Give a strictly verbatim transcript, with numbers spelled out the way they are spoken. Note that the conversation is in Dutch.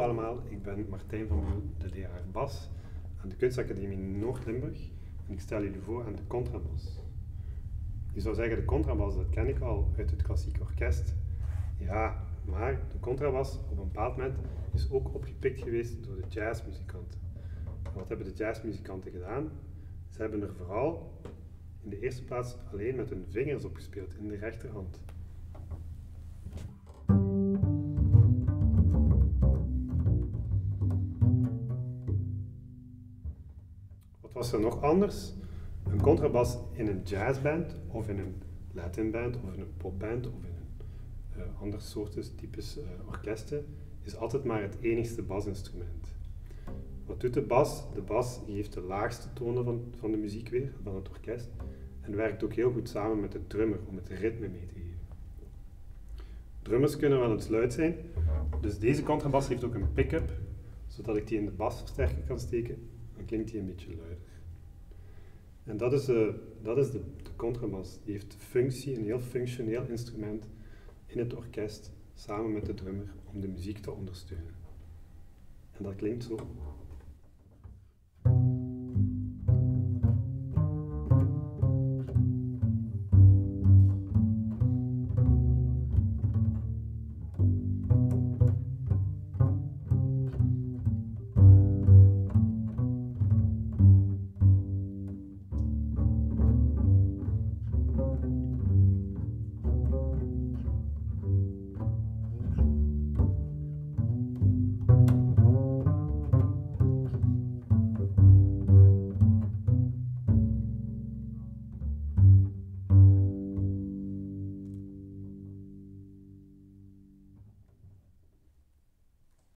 allemaal, ik ben Martijn van Buul, de leraar bas aan de Kunstacademie Noord-Limburg en ik stel jullie voor aan de contrabas. Je zou zeggen, de contrabas, dat ken ik al uit het klassiek orkest. Ja, maar de contrabas op een bepaald moment is ook opgepikt geweest door de jazzmuzikanten. En wat hebben de jazzmuzikanten gedaan? Ze hebben er vooral in de eerste plaats alleen met hun vingers op gespeeld, in de rechterhand. Wat was er nog anders? Een contrabas in een jazzband, of in een latinband, of in een popband, of in een uh, ander soort types uh, orkesten, is altijd maar het enigste basinstrument. Wat doet de bas? De bas geeft de laagste tonen van, van de muziek weer, van het orkest, en werkt ook heel goed samen met de drummer om het ritme mee te geven. Drummers kunnen wel eens luid zijn, dus deze contrabas heeft ook een pick-up, zodat ik die in de basversterker kan steken, dan klinkt die een beetje luider. En dat is, uh, dat is de, de contrabas. Die heeft de functie, een heel functioneel instrument in het orkest, samen met de drummer, om de muziek te ondersteunen. En dat klinkt zo.